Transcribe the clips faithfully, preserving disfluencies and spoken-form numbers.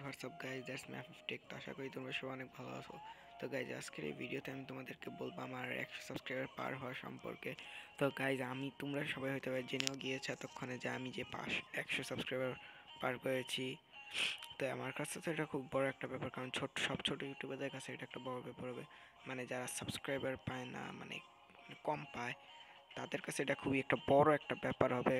WhatsApp guys, that's me Afif tech. তো আশা করি তোমরা সবাই অনেক ভালো আছো। তো গাইজ, আজকের এই ভিডিওতে আমি তোমাদেরকে বলবো আমার একশো সাবস্ক্রাইবার পার হওয়া সম্পর্কে। তো গাইজ, আমি তোমরা সবাই হয়তো জেনেও গিয়েছো এতক্ষণে যে আমি যে পাশ একশো সাবস্ক্রাইবার পার করেছি। তো আমার কাছে তো এটা খুব বড় একটা ব্যাপার, কারণ ছোট সব ছোটো ইউটিউবারদের কাছে এটা একটা বড় ব্যাপার হবে। মানে যারা সাবস্ক্রাইবার পায় না, মানে কম পায়, তাদের কাছে এটা খুবই একটা বড় একটা ব্যাপার হবে।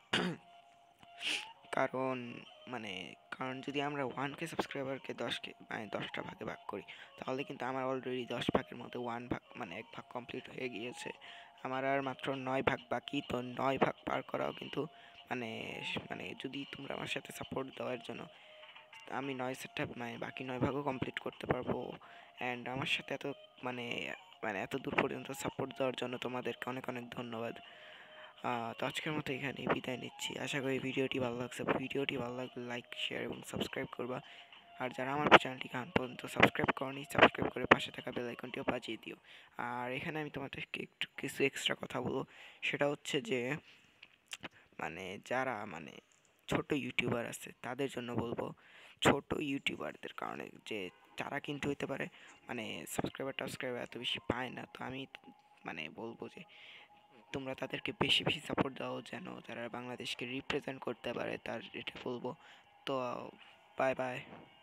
কারণ মানে কারণ যদি আমরা ওয়ান কে সাবস্ক্রাইবারকে দশকে মানে দশটা ভাগে ভাগ করি, তাহলে কিন্তু আমার অলরেডি দশ ভাগের মধ্যে ওয়ান ভাগ মানে এক ভাগ কমপ্লিট হয়ে গিয়েছে। আমার আর মাত্র নয় ভাগ বাকি। তো নয় ভাগ পার করাও কিন্তু মানে মানে যদি তোমরা আমার সাথে সাপোর্ট দেওয়ার জন্য আমি নয় সেটটা মানে বাকি নয় ভাগও কমপ্লিট করতে পারবো। অ্যান্ড আমার সাথে এত মানে মানে এত দূর পর্যন্ত সাপোর্ট দেওয়ার জন্য তোমাদেরকে অনেক অনেক ধন্যবাদ। আহ, তো আজকের মতো এখানেই বিদায় নিচ্ছি। আশা করি ভিডিওটি ভালো লাগছে। ভিডিওটি ভালো লাগলে লাইক, শেয়ার এবং সাবস্ক্রাইব করবা। আর যারা আমার চ্যানেলটিকে এখন পর্যন্ত সাবস্ক্রাইব করনি, সাবস্ক্রাইব করে পাশে থাকা বেল আইকনটিও বাজিয়ে দিও। আর এখানে আমি তোমাদেরকে একটু কিছু এক্সট্রা কথা বলবো। সেটা হচ্ছে যে মানে যারা মানে ছোট ইউটিউবার আছে তাদের জন্য বলবো, ছোট ইউটিউবারদের কারণে যে তারা কিন্তু হইতে পারে মানে সাবস্ক্রাইবার টাবস্ক্রাইবার এত বেশি পায় না। তো আমি মানে বলবো যে তোমরা তাদেরকে বেশি বেশি সাপোর্ট দাও, যেন তারা বাংলাদেশকে রিপ্রেজেন্ট করতে পারে, তার এটা বলবো। তো বাই বাই।